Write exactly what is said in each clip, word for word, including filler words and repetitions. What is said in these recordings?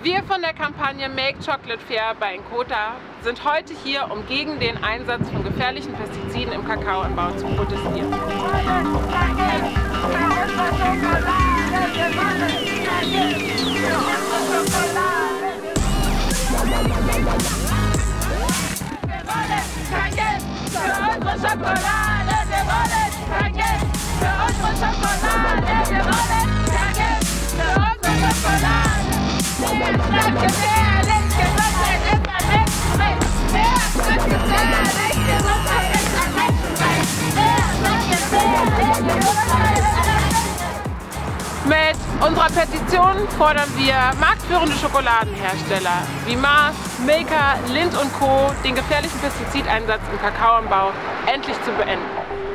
Wir von der Kampagne Make Chocolate Fair bei Inkota sind heute hier, um gegen den Einsatz von gefährlichen Pestiziden im Kakaoanbau zu protestieren. Mit unserer Petition fordern wir marktführende Schokoladenhersteller wie Mars, Milka, Lindt und Co. den gefährlichen Pestizideinsatz im Kakaoanbau endlich zu beenden.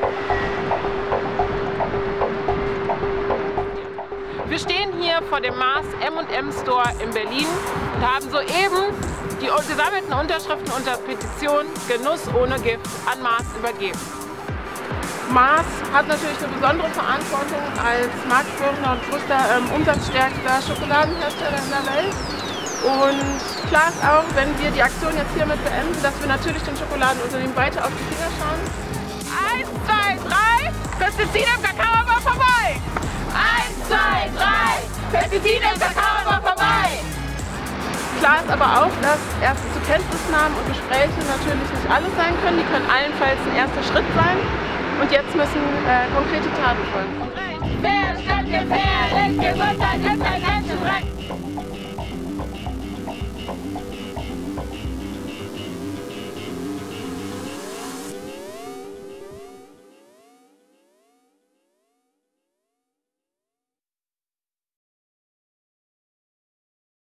Wir stehen hier vor dem Mars M und M Store in Berlin und haben soeben die gesammelten Unterschriften unter Petition Genuss ohne Gift an Mars übergeben. Mars hat natürlich eine besondere Verantwortung als marktführender und größter ähm, umsatzstärkster Schokoladenhersteller in der Welt. Und klar ist auch, wenn wir die Aktion jetzt hiermit beenden, dass wir natürlich den Schokoladenunternehmen weiter auf die Finger schauen. Eins, zwei, drei, Pestizide im Kakaoanbau vorbei! Eins, zwei, drei, Pestizide im Kakaoanbau vorbei! Klar ist aber auch, dass erste zur Kenntnisnahmen und Gespräche natürlich nicht alles sein können. Die können allenfalls ein erster Schritt sein. Und jetzt müssen äh, konkrete Taten folgen. Wer statt gefährlich, Gesundheit ist ein